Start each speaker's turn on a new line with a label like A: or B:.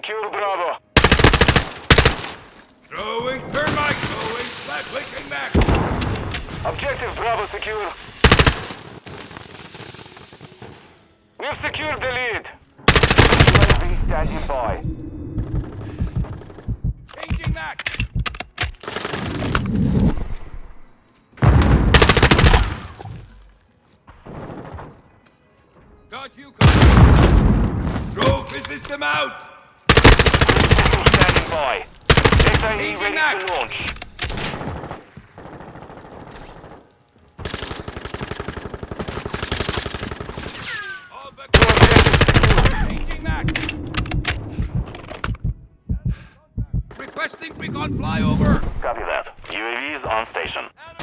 A: Secure Bravo.
B: Throwing thermite! Throwing flat clicking back!
A: Objective Bravo secure. We've secured the lead. UAV standing by.
B: Changing back! Got you covered. Trophy system out!
A: Standing by. XIE
B: Changing
A: ready
B: back.
A: to launch.
B: All back.
A: Two objectives secure.
B: Changing back! Requesting recon flyover!
A: Copy that. UAV is on station.
B: Enemy